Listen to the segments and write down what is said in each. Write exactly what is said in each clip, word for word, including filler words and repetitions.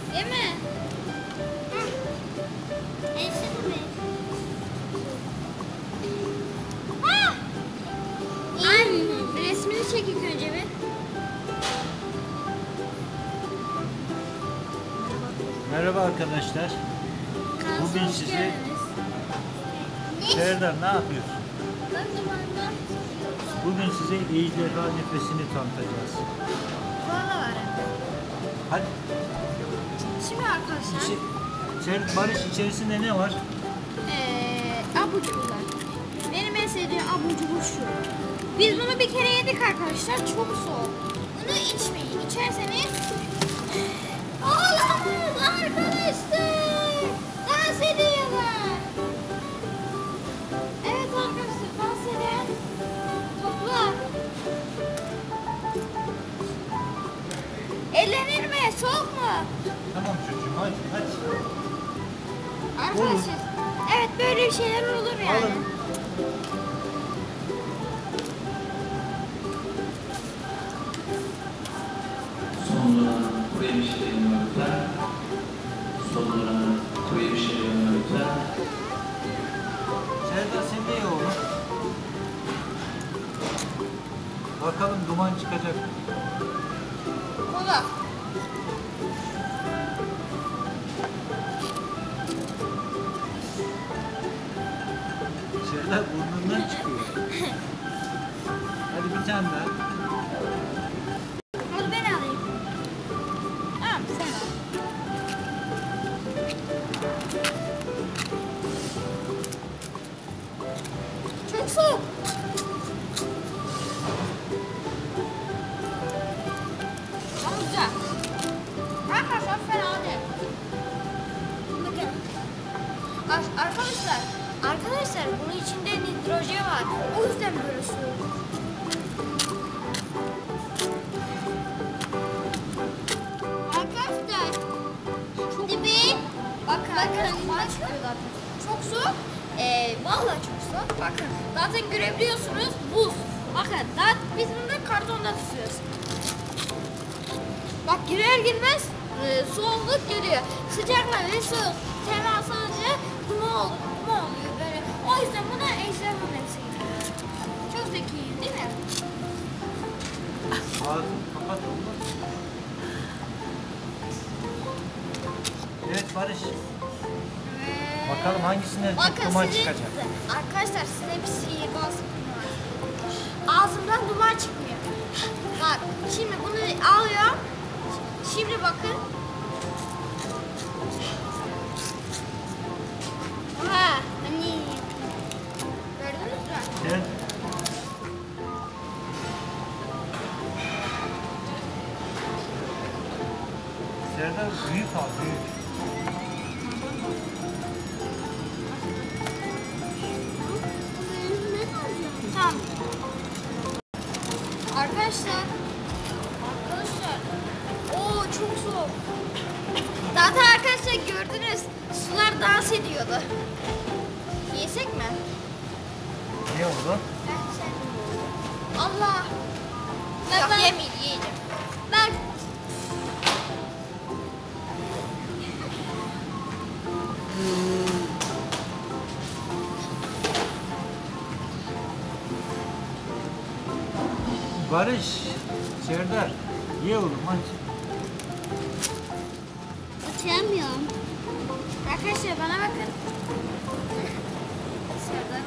Yeme. Resmini çek ilk önce bir. Merhaba arkadaşlar. Bugün size Serdar ne yapıyorsun? Bugün size ejderha nefesini tanıtacağız. Valla var. Hadi. Şimdi arkadaşlar. İçi, Ser, Barış içerisinde ne var? Ee, abur cuburlar. Benim en sevdiğim abur cubur şu. Biz bunu bir kere yedik arkadaşlar. Çok soğuk. Bunu içmeyin. İçerseniz olamaz arkadaşlar. Dans ediyorlar. Evet arkadaşlar, dans eden topla. Ellenir mi? Soğuk mu? Tamam çocuğum hadi hadi. Arkadaşlar. Olur. Evet, böyle bir şeyler olur yani. Alın. Sonra buraya bir şey yanıyorlar. Sonra buraya bir şey yanıyorlar. Serdar sen de ye oğlum. Bakalım duman çıkacak. Kola. Serdar burnundan çıkıyor. Hadi bir tane daha. Hadi ben alayım. Tamam, sen al. Çok soğuk. Ama güzel. Arkadaşlar fena değil. Bakın. Ar- Arkadaşlar, arkadaşlar bunun içinde nitrojen var. O yüzden böyle soğuk. Arkadaşlar, şimdi bir bakın, bakın, bakın. Çok soğuk. Ee, vallahi çok soğuk. Bakın, zaten görebiliyorsunuz buz. Bakın, daha biz bunu kartonda tutuyoruz. Bak girer girmez e, soğukluk geliyor. Sıcakla ve soğuk temas alınca kuma oluyor, kuma oluyor böyle. O yüzden buna ejderha nefesi gidiyor. Çok zekiyim değil mi? Ağzını kapat oğlum. Evet Barış. Ve... Bakalım hangisinden çok duman sizin- çıkacak. Arkadaşlar size bir sihirbaz var. Ağzımdan duman çıkmıyor. Bak şimdi bunu alıyor. Şimdi bakın. Ha, hani gördünüz mü? Evet. Serdar büyük al büyük. Tamam. Arkadaşlar. Arkadaşlar. Oo çok soğuk. Zaten arkadaşlar gördünüz. Sular dans ediyordu. Yesek mi? Ne oldu? Allah. Ben, Yok ben... yemeyeyim, yiyeceğim. Ben... Barış, Serdar, ye oğlum hadi. Açamıyorum. Arkadaşlar bana bakın. Serdar.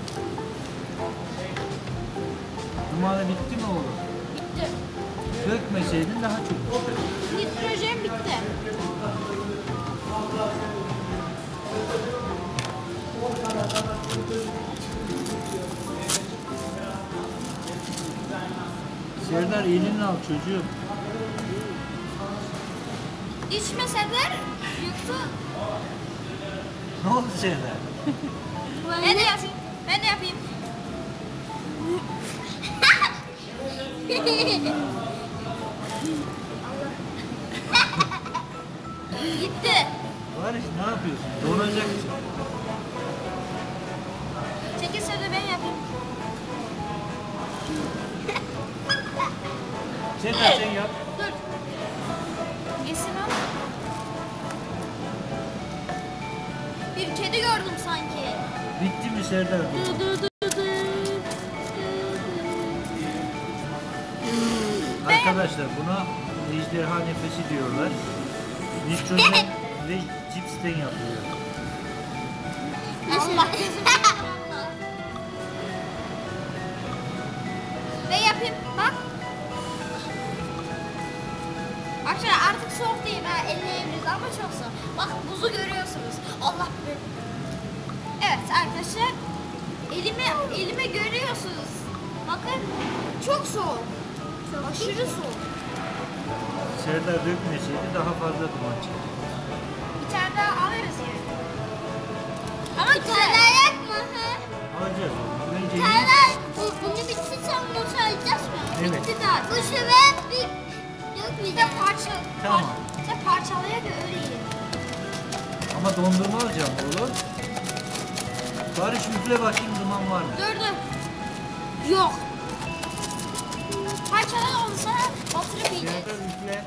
Dumanı bitti mi oğlum? Bitti. Dökmeseydin daha çok çıkardı. Nitrojen bitti. Serdar elini al çocuğum. İçmeseler yoksa... Ne oldu Serdar? Ben de yapayım. Ben de yapayım. Gitti. Barış ne yapıyorsun? Donacaksın. Çekil söyle ben yapayım. Serdar sen yap. Dur. Yesin o. Bir kedi gördüm sanki. Bitti mi Serdar? Dı dı dı dı. Arkadaşlar buna ejderha nefesi diyorlar. Nitrojen ve cipsten yapılıyor. Allah. Ve yapayım bak. Arkadaşlar artık soğuk değil ha, elleyebiliriz ama çok soğuk. Bak buzu görüyorsunuz. Allah be. Evet arkadaşlar. Elime elime görüyorsunuz. Bakın çok soğuk. Aşırı soğuk. Serdar dökmeseydi daha fazla duman çıkacak. Bir tane daha alırız yani. Ama bir tane daha yakma ha. Alacağız onu. Önce Taylar, bu, bunu bitsin sen bunu sayacağız mı? Evet. Bitti daha. Bu sefer bir bir de parça. Tamam. Par, işte parçalaya da öyle yiyelim. ama dondurma alacağım oğlum. Barış üfle bakayım duman var mı? Dur dur. Yok. Parçalar olsa batırıp yiyeceğiz. Serdar üfle.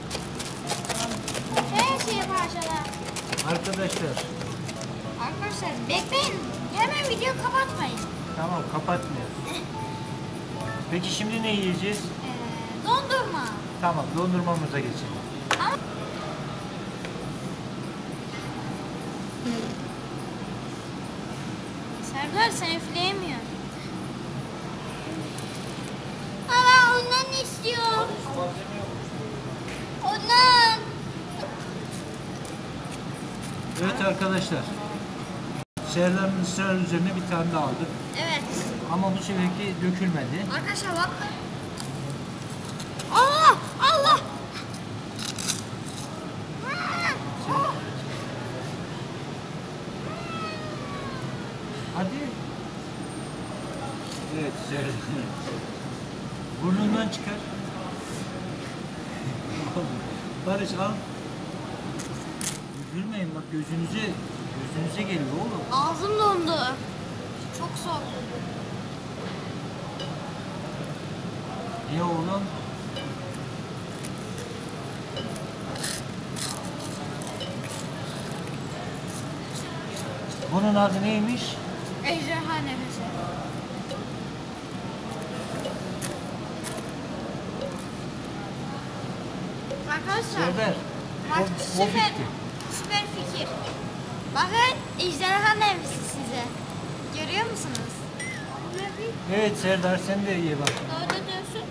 Her şeyi parçala. Arkadaşlar Arkadaşlar bekleyin. Hemen videoyu kapatmayın. tamam kapatmıyoruz. Peki şimdi ne yiyeceğiz? Ee, dondurma. Tamam dondurmamıza geçelim. Ama... Serdar sen üfleyemiyorsun. Ama ondan istiyorum. Ondan. Evet arkadaşlar. Serdar'ın ısrar üzerine bir tane daha aldık. Evet. Ama bu seferki dökülmedi. Arkadaşlar bak. Allah! Allah! Hadi. Evet Serdar. Burnundan çıkar. Barış al. Üzülmeyin bak gözünüze gözünüze geliyor oğlum. Ağzım dondu. Çok soğuk. Niye oğlum? Bunun adı neymiş? Ejderha nefesi. Arkadaşlar. Serdar. Bak O, o süper, bitti. süper fikir. Bakın ejderha nefesi size. Görüyor musunuz? Evet Serdar sen de ye bak. Doğru diyorsun.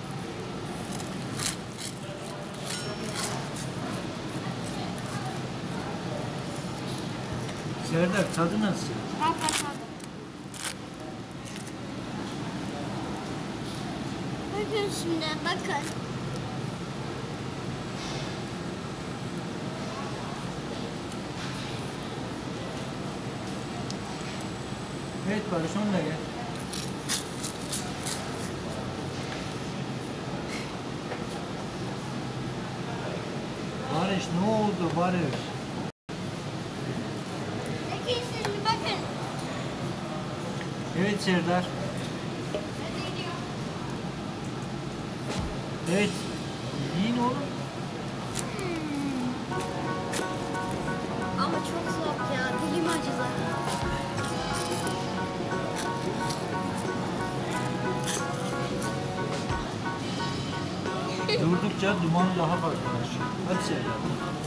Serdar tadı nasıl? Bak bak bak. Bakın şimdi bakın. Evet Barış onu da ye. Barış ne oldu Barış? Bakın şimdi bakın. Evet Serdar. Evet. Yiyin oğlum. Ama çok soğuk ya. Dilim acıdı. Durdukça duman daha fazlalaşıyor. Hadi Serdar.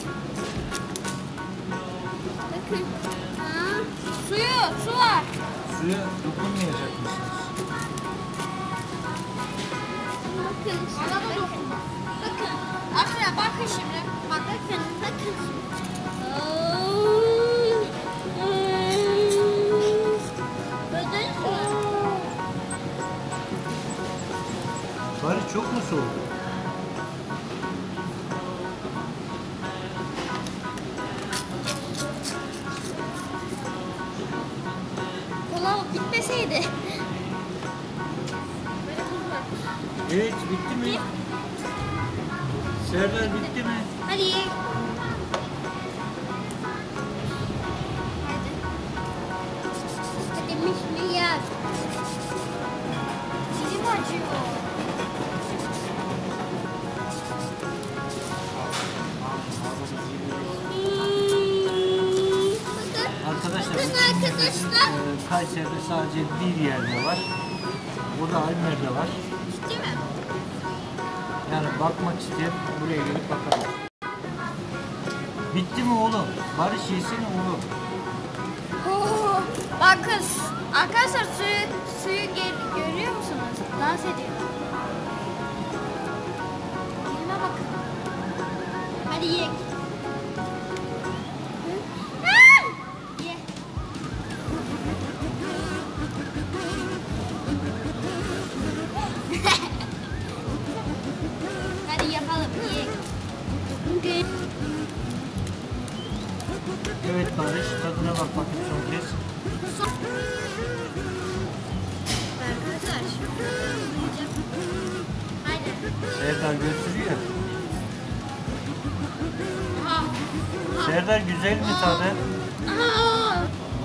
Bakın. Ha, suyu, su var. Suya dokunmayacak mısınız? Bakın. Bana da dokunma. Bakın. Arkadaşlar bakın şimdi. Bak bakın. Bakın. Gördünüz mü? Barış çok mu soğuk? Kola bitmeseydi. Evet bitti mi? Serdar bitti mi? Hadi ye. Hadi miş mi yer? Dilim acıyor. Hadi Bakın. Arkadaşlar. e, Kayseri'de sadece bir yerde var. O da Almer'de var. Ciddi mi? Yani bakmak isteyen buraya gelip bakabilir. Bitti mi oğlum? Barış yesene oğlum. Oo, bakın arkadaşlar suyu, suyu gel- görüyor musunuz? Dans ediyor. Elime bakın. Hadi ye. Aa! Ye. Hadi yapalım. Ye. Evet Barış, tadına bak bakayım son kez. Arkadaşlar. Yiyeceğim. Haydi. Serdar götürüyor. Aha. Serdar güzel mi tadı? Aha.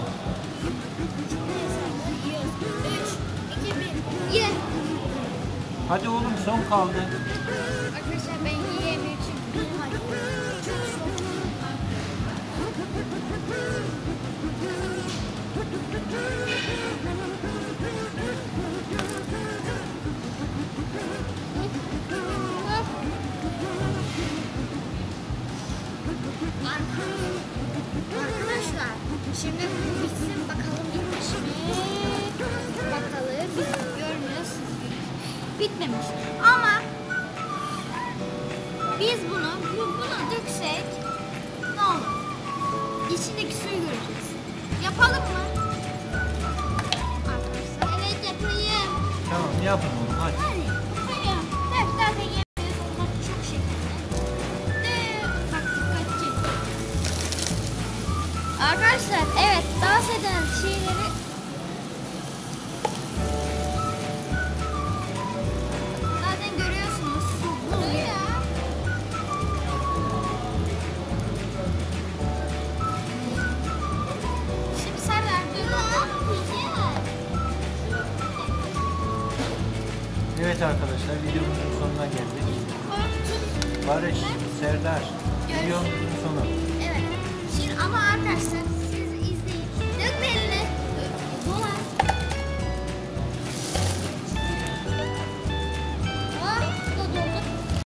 Üç, iki, bir. Ye. Hadi oğlum son kaldı. Arkadaşlar ben yiyemiyorum çünkü benim ayağım çok soğuk. Arkadaşlar şimdi bitsin bakalım bitmiş mi? Bakalım biz görmüyoruz. Bitmemiş ama biz bunu bu, buna döksek ne olur? İçindeki suyu göreceğiz. Yapalım mı? Arkadaşlar evet yapayım. Tamam yapın oğlum hadi. Hadi yapayım. Evet zaten yemeyiz onlar çok şekerli. Ee, bak dikkatli. Arkadaşlar evet dans eden şeyleri zaten görüyorsunuz. Bu ya. Şimdi Serdar dur. Evet arkadaşlar videomuzun sonuna geldik. Barış, Serdar, videomuzun sonu.